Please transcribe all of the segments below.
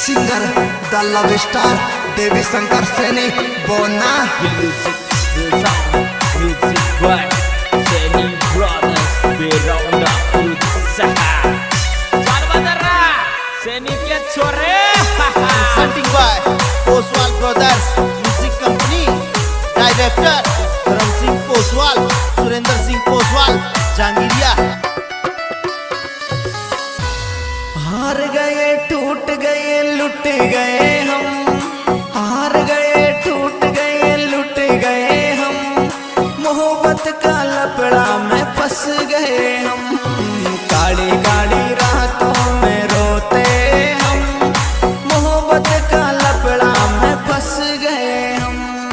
Singer the love star Devi Shankar Saini बोना music by Saini brothers बेरौंदा उत्साह जानवदरा सैनी के छोरे presenting by Poswal Brothers Music Company Director Dharam Singh Poswal Surinder Singh Poswal जहांगीरिया। हार गए टूट गए लुट गए हम, हार गए टूट गए लुट गए हम, मोहब्बत का लपड़ा में फंस गए हम, काली काली रातों में रोते हम, मोहब्बत का लपड़ा में फंस गए हम।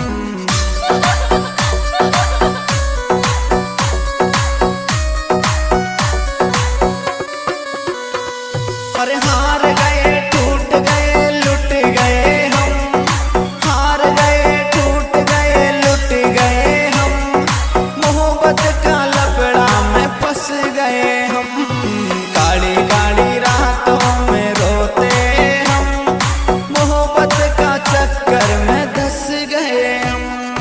अरे हार गए टूट गए लुट गए हम, हार गए टूट गए लुट गए हम, मोहब्बत का लपड़ा में फंस गए हम, काली काली रातों में रोते हम, मोहब्बत का चक्कर में धंस गए हम।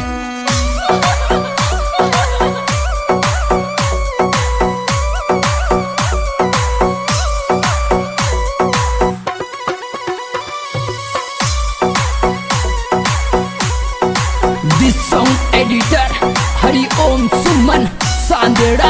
This song editor Hariom Suman सांदेड़ा।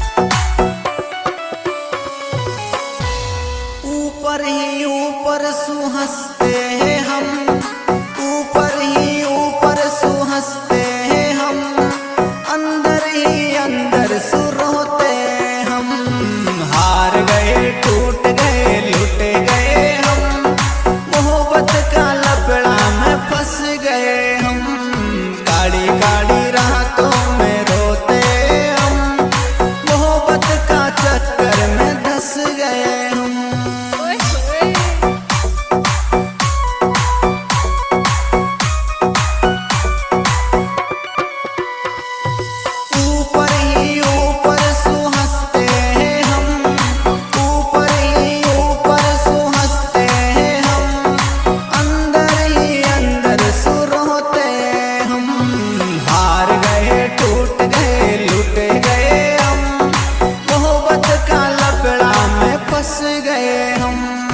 ऊपर ही ऊपर सुहंसते हैं हम, ऊपर ही ऊपर सुहंसते हैं हम, अंदर ही अंदर सुरोते हम, हार गए टूट गए लुट गए हम, मोहब्बत का लपड़ा में फंस गए हम, काली काली रातों में रोते हम, मोहब्बत का चक्कर में धंस गए हम। ऊपर ही ऊपर सुहंसते हैं हम, ऊपर ही ऊपर सुहंसते हैं हम, अंदर ही अंदर सुरोते हम, हार गए टूट गए लुट गए हम, मोहब्बत का लपड़ा में फंस गए हम।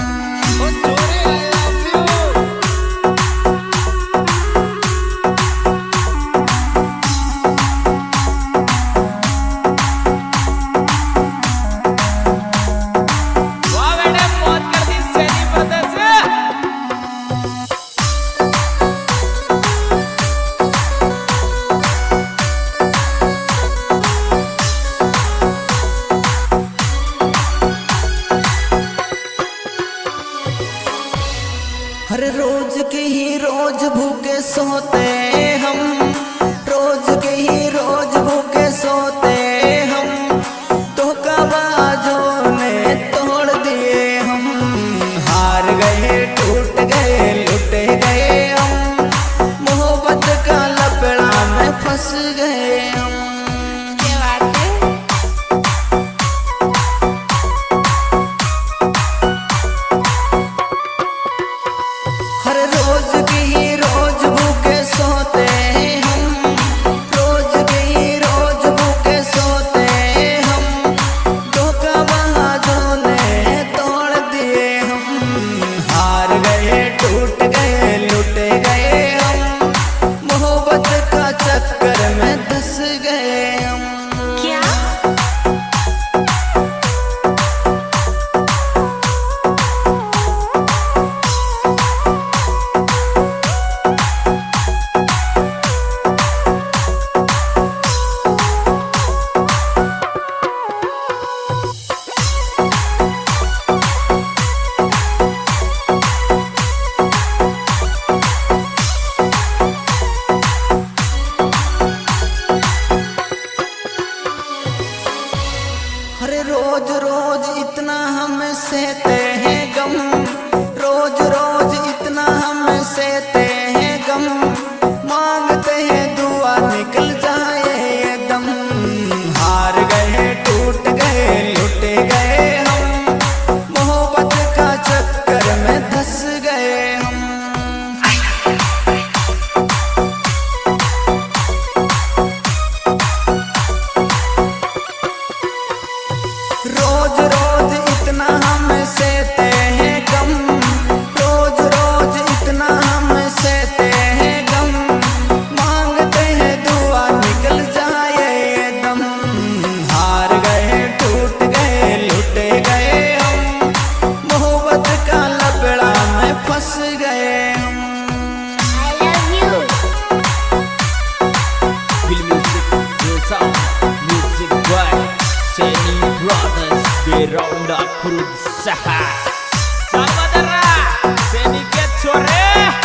वाह बेटे मौत कर दी सैनी ब्रदर्स। हर रोज के ही रोज भूखे सोते हम, रोज के ही रोज भूखे सोते हम, धोखाबाजों ने तोड़ दिए हम, हार गए टूट गए लुट गए हम, मोहब्बत का लपड़ा में फंस गए हम। हर रोज की ही रोज भूखे सोते हम, रोज की ही रोज भूखे सोते हम, धोखाबाजों ने तोड़ दिए हम, हार गए टूट गए लुट गए हम, मोहब्बत का चक्कर में धंस गए हम। क्या अरे रोज रोज इतना हम सहते हैं गम, रोज रोज इतना हम सहते हैं गम, मांगते हैं दुआ निकल जाए ये दम, हार गए टूट गए लुट गए हम, मोहब्बत का चक्कर में धंस गए फंस गए हम। I love you. Feel music, real sound, music by Seni Brothers, Background Crew Saha. Saudara, Seni ke chore.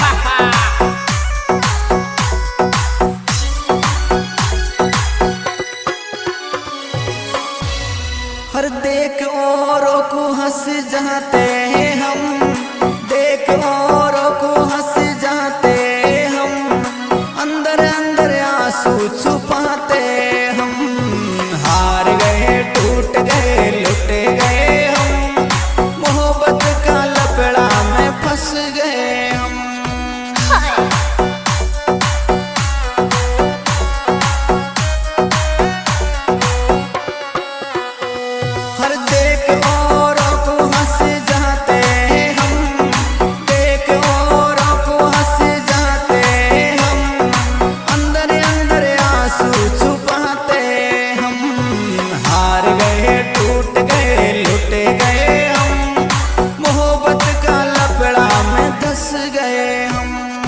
हर देख औरों को हंस जाते हैं हम, देख औरों को हंस जाते हम, अंदर अंदर आंसू छुपाते हम। हार गए टूट गए लुट गए हम, मोहब्बत का लपड़ा में फंस गए हम। हर देख औरों को हंस जाते हम, देख औरों को हंस जाते हम, अंदर अंदर आंसू छुपाते हम। हार गए टूट गए लुट गए हम, मोहब्बत का लपड़ा में धंस गए हम।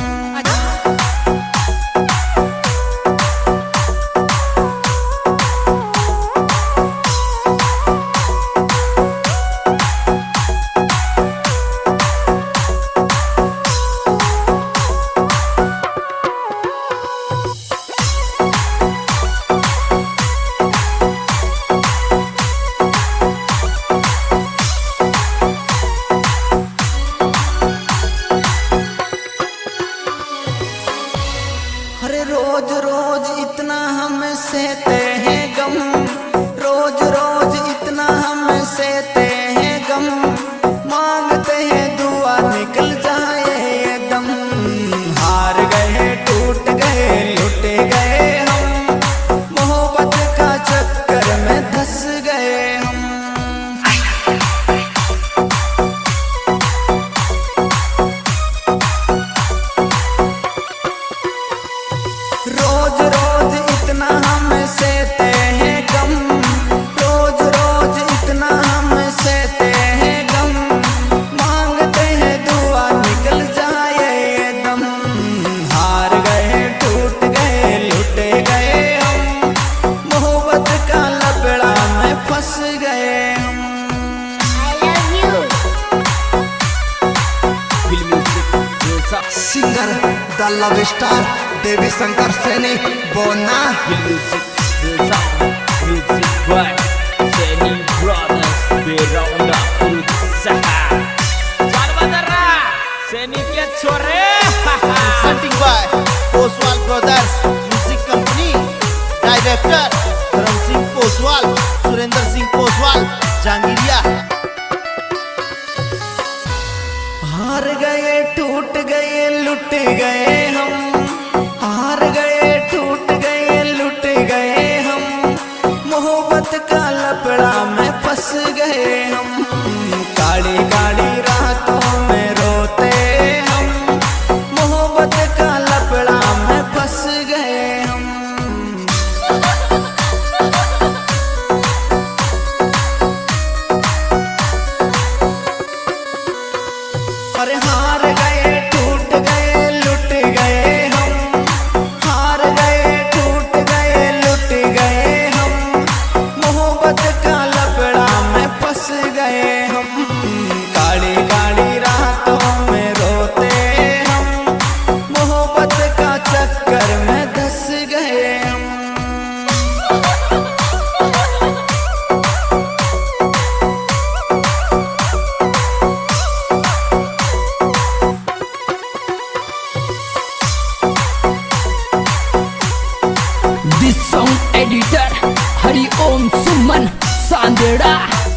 अरे रोज रोज इतना हम सहते हैं गम, रोज रोज इतना हम सहते हैं गम, मांगते हैं दुआ निकल जाए ये दम। हार गए टूट गए लुट गए हम, मोहब्बत का चक्कर में धंस गए हम। रोज रोज इतना हम सहते हैं गम, रोज रोज इतना हम सहते हैं गम, मांगते हैं दुआ निकल जाए ये दम। हार गए टूट गए लुट गए हम, मोहब्बत का लपड़ा में फंस गए हम। I love you. Feel music, real sound, singer the love star Devi Shankar Saini बोना। feel music, real sound, music by Seni Brothers, Background Crew Saha. Saudara, Seni ke chore. Presenting by Oswal Brothers Music Company. Director Dharam Singh Poswal, Surinder Singh Poswal, Jangiria. हार गए टूट गए लुट गए हम, हार गए टूट गए लुट गए हम, मोहब्बत का लपड़ा में फंस गए हम। काली काली रातों में रोते हम, मोहब्बत का लपड़ा में फंस गए हम। अरे हार गए टूट गए लुट गए हम, हार गए टूट गए लुट गए हम, मोहब्बत का लपड़ा में फंस गए हम। काली काली रातों में रोते हम, मोहब्बत का चक्कर में धंस गए हम। This song editor Hari Om Suman Sandera.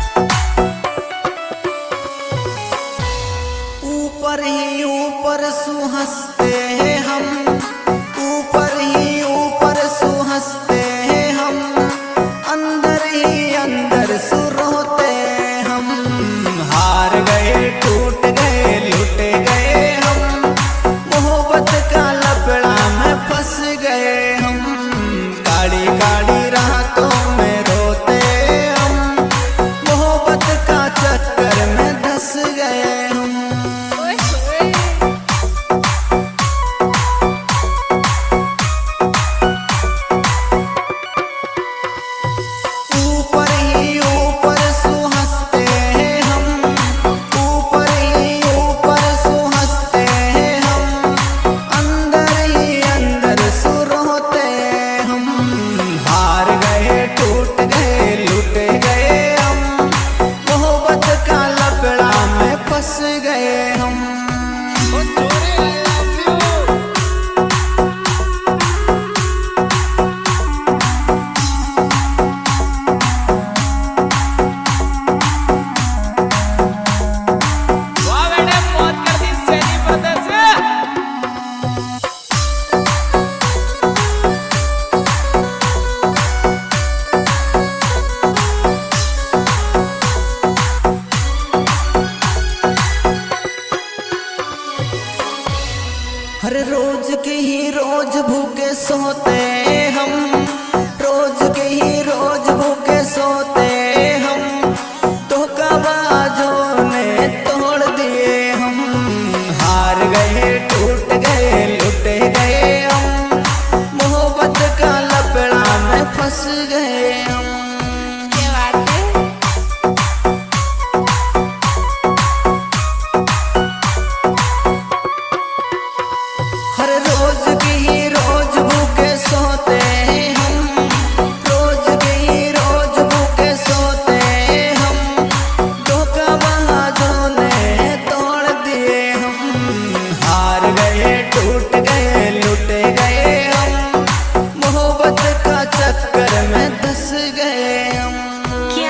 ऊपर ही ऊपर सुहंसते हैं हम, ऊपर ही ऊपर सुहंसते हैं हम, अंदर ही अंदर सुरोते हम। हार गए टूट गए लुट गए हम, मोहब्बत का लपड़ा में फंस गए हम। काली काली रातों में रोते हम, मोहब्बत का चक्कर में धंस गए हम। ओए होए। हर रोज के ही रोज भूखे सोते हम, रोज के ही रोज भूखे सोते हम, धोखाबाजों ने तोड़ दिए हम। हार गए टूट गए लुट गए हम, मोहब्बत का लपड़ा में फंस गए हम। हर रोज के ही रोज भूखे सोते हम, रोज के ही रोज भूखे सोते हम, धोखाबाजों ने तोड़ दिए हम। हार गए टूट गए लुट गए हम, मोहब्बत का चक्कर में धंस गए हम। क्या?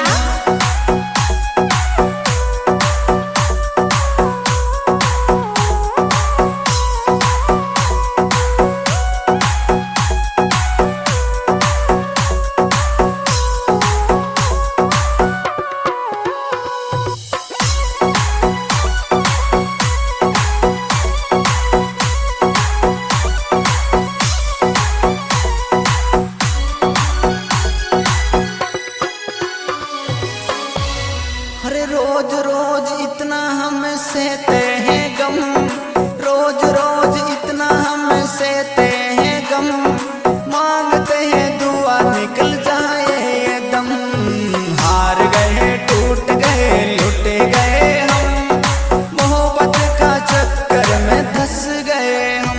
अरे रोज रोज इतना हम सहते हैं गम, रोज रोज इतना हम सहते हैं गम, मांगते हैं दुआ निकल जाए ये दम। हार गए टूट गए लुट गए हम, मोहब्बत का चक्कर में धंस गए हम।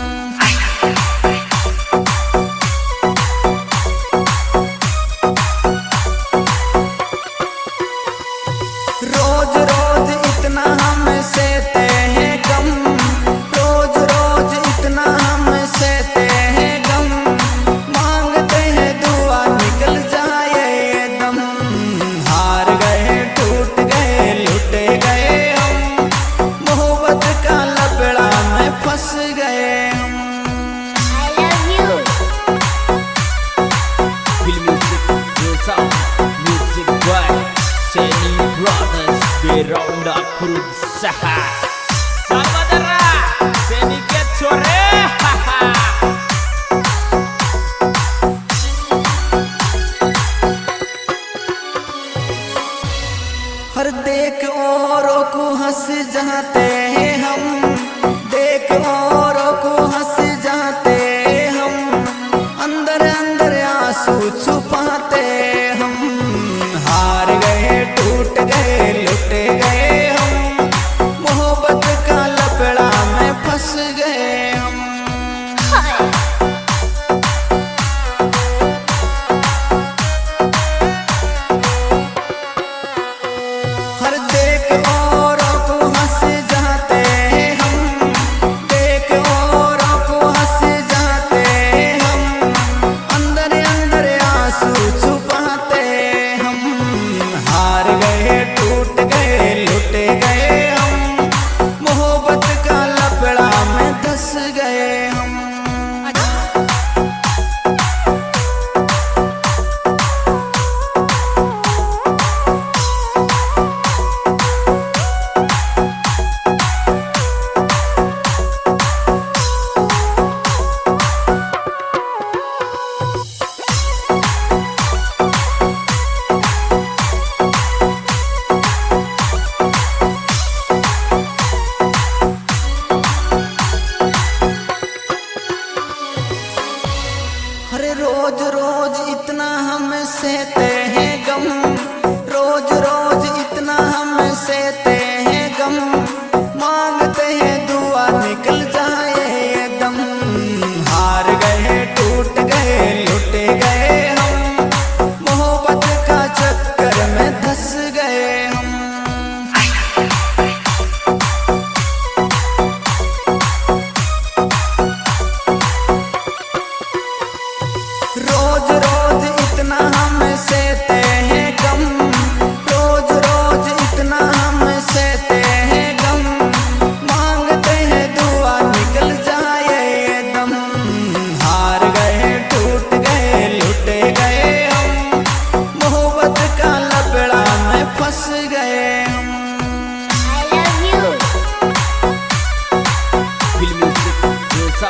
रोज रोज इतना हम सहते हैं गम, रोज रोज इतना हम सहते हैं गम, मांगते हैं दुआ निकल जाए ये दम। हार गए टूट गए लुट गए हम, मोहब्बत का लपड़ा में फंस गए हम। I love you. Feel music, real sound, music by Seni Brothers Beronda berusaha. Saudara, Seni get sore. हर देख औरों को हंस जाते हैं हम, देख